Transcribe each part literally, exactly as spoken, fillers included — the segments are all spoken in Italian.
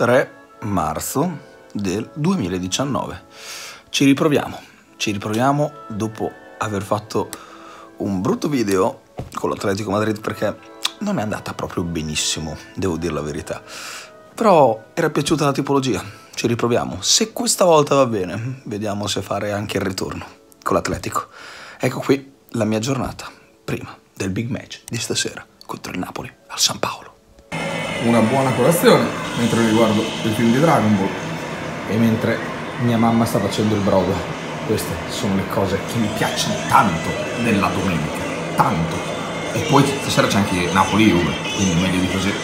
tre marzo del duemiladiciannove. Ci riproviamo, ci riproviamo dopo aver fatto un brutto video con l'Atletico Madrid perché non è andata proprio benissimo, devo dire la verità. Però era piaciuta la tipologia, ci riproviamo. Se questa volta va bene, vediamo se fare anche il ritorno con l'Atletico. Ecco qui la mia giornata, prima del big match di stasera contro il Napoli al San Paolo. Una buona colazione mentre mi guardo il film di Dragon Ball e mentre mia mamma sta facendo il brodo. Queste sono le cose che mi piacciono tanto della domenica, tanto. E poi stasera c'è anche Napoli-Juve, quindi meglio di così.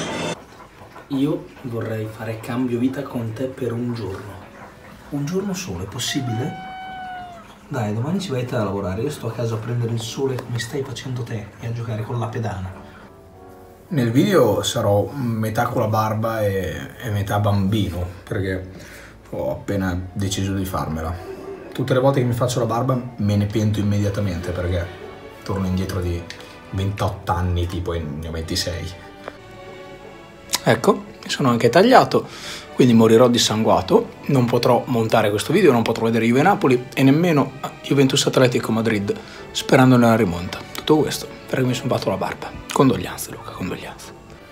Io vorrei fare cambio vita con te per un giorno. Un giorno solo, è possibile? Dai, domani ci vai te a lavorare, io sto a casa a prendere il sole come stai facendo te e a giocare con la pedana. Nel video sarò metà con la barba e, e metà bambino, perché ho appena deciso di farmela. Tutte le volte che mi faccio la barba me ne pento immediatamente, perché torno indietro di ventotto anni, tipo, e ne ho ventisei. Ecco, mi sono anche tagliato, quindi morirò dissanguato. Non potrò montare questo video, non potrò vedere Juve Napoli e nemmeno Juventus Atletico Madrid, sperando nella rimonta. Tutto questo perché mi sono fatto la barba. Condoglianze Luca, condoglianze.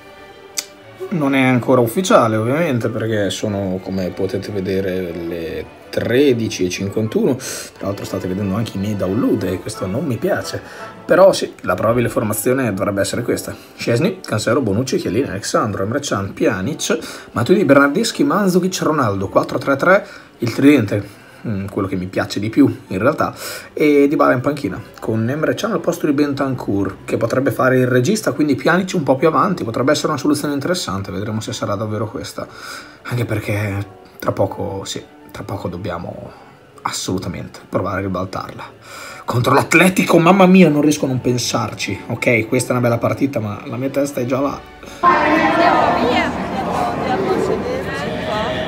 Non è ancora ufficiale ovviamente, perché sono, come potete vedere, le tredici e cinquantuno. Tra l'altro state vedendo anche i miei download e questo non mi piace. Però sì, la probabile formazione dovrebbe essere questa: Szczesny, Cancelo, Bonucci, Chiellini, Alexandro, Emre Can, Pjanic, Matuidi, Bernardeschi, Mandzukic, Ronaldo. Quattro tre tre, il tridente, quello che mi piace di più in realtà, e Dybala in panchina con Emre Can al posto di Bentancur, che potrebbe fare il regista, quindi Pjanic un po' più avanti. Potrebbe essere una soluzione interessante, vedremo se sarà davvero questa, anche perché tra poco, sì, tra poco dobbiamo assolutamente provare a ribaltarla contro l'Atletico. Mamma mia, non riesco a non pensarci. Ok, questa è una bella partita, ma la mia testa è già là. Andiamo via, andiamo a sederci qua.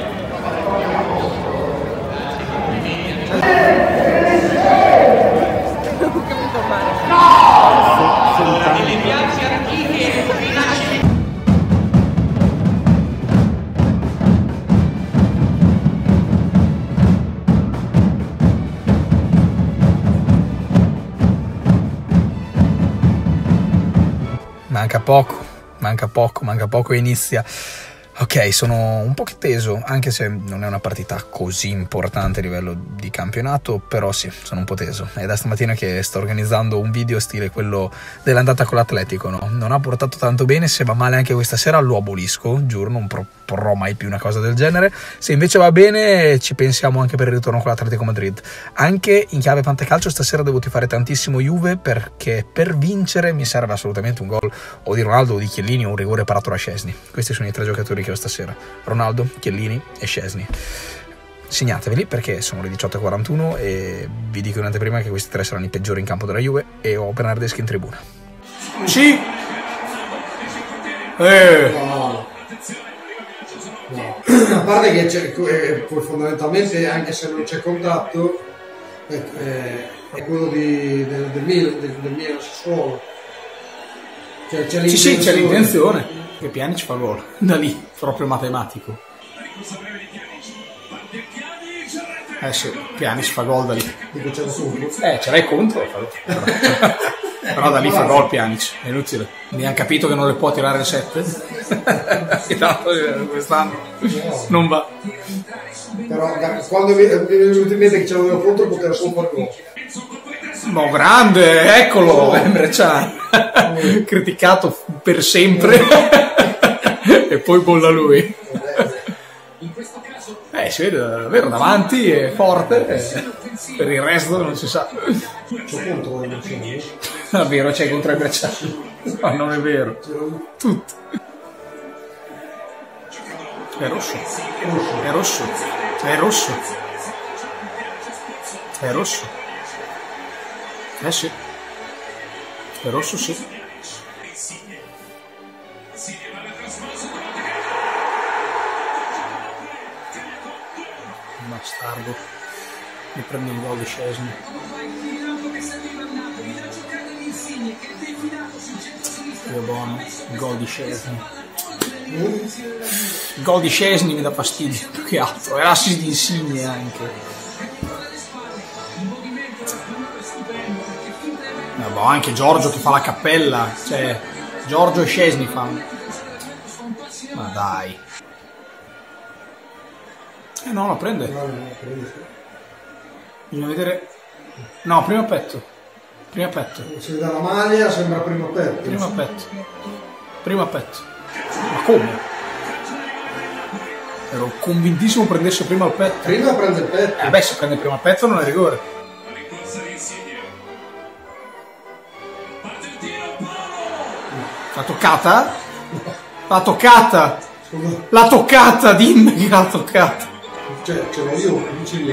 Non ho capito male. Manca poco, manca poco, manca poco e inizia. Ok, sono un po' teso, anche se non è una partita così importante a livello di campionato, però sì, sono un po' teso. È da stamattina che sto organizzando un video stile quello dell'andata con l'Atletico, no? Non ha portato tanto bene, se va male anche questa sera lo abolisco, giuro, non proporrò mai più una cosa del genere. Se invece va bene ci pensiamo anche per il ritorno con l'Atletico Madrid. Anche in chiave fantacalcio stasera devo tifare tantissimo Juve, perché per vincere mi serve assolutamente un gol o di Ronaldo o di Chiellini o un rigore parato da Szczesny. Questi sono i tre giocatori che ho stasera: Ronaldo, Chiellini e Szczesny. Segnateveli perché sono le diciotto e quarantuno e vi dico in anteprima che questi tre saranno i peggiori in campo della Juve e ho Bernardeschi in tribuna. Sì! Eh! No. No. A parte che c'è, eh, fondamentalmente, anche se non c'è contatto, eh, è quello di, del, del Milan, del, del Milan Sassuolo. Cioè, c'è sì, sì, c'è l'intenzione. Che Pjanic fa gol, da lì, proprio matematico. Eh sì, Pjanic fa gol da lì. Eh, ce l'hai contro, però da lì fa gol Pjanic, è inutile. Mi hanno capito che non le può tirare il sette. Intanto quest'anno non va. Però quando mi è venuto in mente che ce l'avevo contro, poteva solo fare gol. No, grande, eccolo, Emre Can, criticato per sempre e poi bolla lui. Eh, si vede davvero davanti, è forte, e per il resto non si sa. C'è contro le emozioni? È vero, c'è contro Emre Can. No, non è vero. Tutto. È rosso. È rosso. È rosso. È rosso. Eh sì, è rosso sì. Bastardo, mi prende un gol di Szczesny. Che buono, il gol di Szczesny. Il gol di Szczesny mi dà fastidio più che altro, e l'assist di Insigne anche. Vabbè, anche Giorgio che fa la cappella, cioè Giorgio e Szczesny fanno. Ma dai. Eh no, la prende. Bisogna vedere. No, prima petto. Prima petto. Si vede la maglia, sembra prima petto. Prima petto. Prima petto. Ma come? Ero convintissimo prendesse prima il petto. Prima prende il petto. Eh beh, se prende prima il petto non è rigore. La toccata? La toccata! La toccata, dimmi che l'ha toccata! Cioè, ce l'ho io, vicino.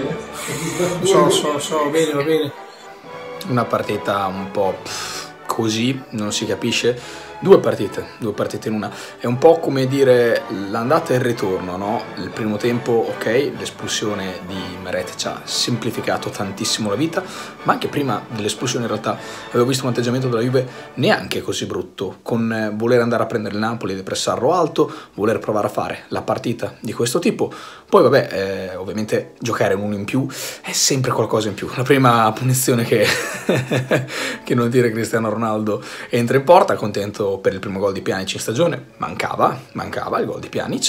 So, so, so, bene, va bene. Una partita un po' così, non si capisce. Due partite, due partite in una. È un po' come dire l'andata e il ritorno, no? Il primo tempo, ok, l'espulsione di Meret ci ha semplificato tantissimo la vita, ma anche prima dell'espulsione in realtà avevo visto un atteggiamento della Juve neanche così brutto, con voler andare a prendere il Napoli e depressarlo alto, voler provare a fare la partita di questo tipo. Poi vabbè, eh, ovviamente giocare un uno in più è sempre qualcosa in più. La prima punizione che, che non dire Cristiano Ronaldo entra in porta, contento per il primo gol di Pjanic in stagione, mancava, mancava il gol di Pjanic,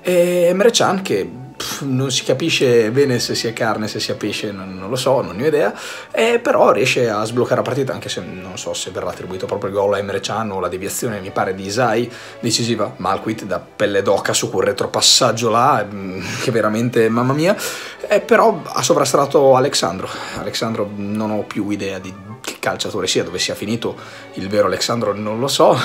e Emre Can che pff, non si capisce bene se sia carne, se sia pesce, non, non lo so, non ne ho idea, e però riesce a sbloccare la partita, anche se non so se verrà attribuito proprio il gol a Emre Can o la deviazione, mi pare, di Isai, decisiva, Malquit da pelle d'oca su quel retropassaggio là, che veramente, mamma mia, e però ha sovrastrato Alexandro, Alexandro non ho più idea di che calciatore sia, dove sia finito il vero Alexandro non lo so,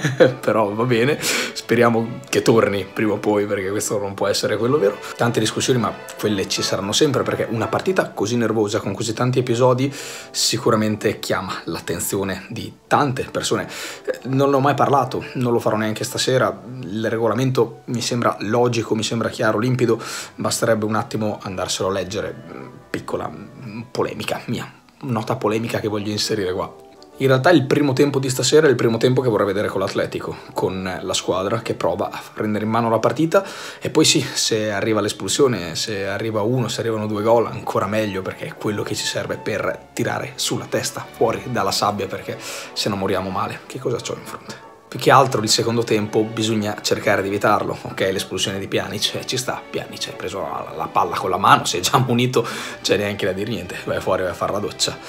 però va bene, speriamo che torni prima o poi, perché questo non può essere quello vero. Tante discussioni, ma quelle ci saranno sempre, perché una partita così nervosa, con così tanti episodi, sicuramente chiama l'attenzione di tante persone. Non l'ho mai parlato, non lo farò neanche stasera, il regolamento mi sembra logico, mi sembra chiaro, limpido, basterebbe un attimo andarselo a leggere. Piccola polemica mia, nota polemica che voglio inserire qua. In realtà il primo tempo di stasera è il primo tempo che vorrei vedere con l'Atletico, con la squadra che prova a prendere in mano la partita, e poi sì, se arriva l'espulsione, se arriva uno, se arrivano due gol, ancora meglio, perché è quello che ci serve per tirare sulla testa, fuori dalla sabbia, perché se no moriamo male. Che cosa c'ho in fronte? Più che altro il secondo tempo bisogna cercare di evitarlo, ok? L'espulsione di Pjanic, eh, ci sta, Pjanic ha preso la, la palla con la mano, si è già munito, c'è neanche da dire niente, vai fuori, vai a fare la doccia.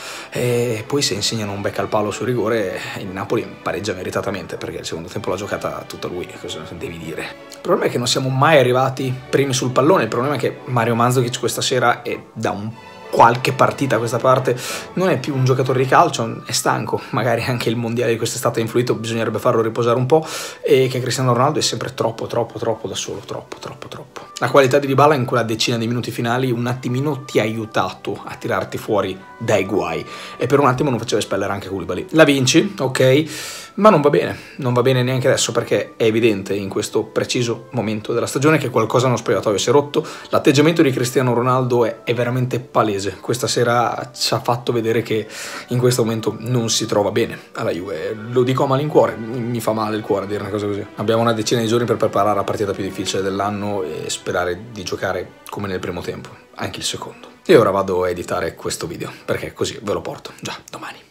E poi se insegnano un becco al palo su rigore, il Napoli pareggia meritatamente, perché il secondo tempo l'ha giocata tutta lui, cosa devi dire? Il problema è che non siamo mai arrivati primi sul pallone, il problema è che Mario Mandzukic questa sera è da un qualche partita a questa parte non è più un giocatore di calcio, è stanco, magari anche il mondiale di quest'estate ha influito, bisognerebbe farlo riposare un po', e che Cristiano Ronaldo è sempre troppo troppo troppo da solo, troppo troppo troppo. La qualità di Dybala in quella decina di minuti finali un attimino ti ha aiutato a tirarti fuori dai guai, e per un attimo non faceva espellere anche Koulibaly. La vinci, ok, ma non va bene, non va bene neanche adesso, perché è evidente in questo preciso momento della stagione che qualcosa nello spogliatoio si è rotto. L'atteggiamento di Cristiano Ronaldo è, è veramente palese. Questa sera ci ha fatto vedere che in questo momento non si trova bene alla Juve. Lo dico a malincuore, mi fa male il cuore dire una cosa così. Abbiamo una decina di giorni per preparare la partita più difficile dell'anno e sperare di giocare come nel primo tempo, anche il secondo. E ora vado a editare questo video, perché così ve lo porto già domani.